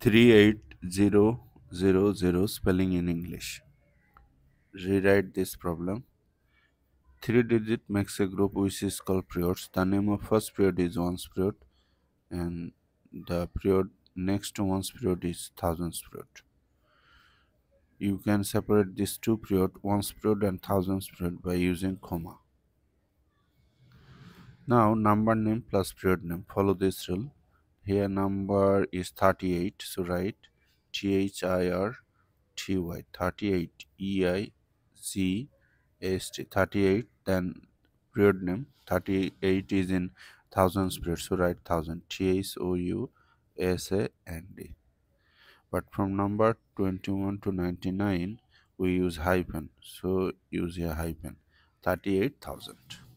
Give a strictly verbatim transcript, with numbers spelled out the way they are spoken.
three eight zero zero zero spelling in English. Rewrite this problem. Three digit makes a group which is called periods. The name of first period is ones period and the period next to ones period is thousands period. You can separate these two period, ones period and thousands period by using comma. Now number name plus period name. Follow this rule. Here number is thirty-eight, so write T H I R T Y thirty-eight E I Z S T thirty-eight, then period name thirty-eight is in thousands period, so write thousand T H O U S A N D. But from number twenty-one to ninety-nine we use hyphen, so use a hyphen thirty-eight thousand.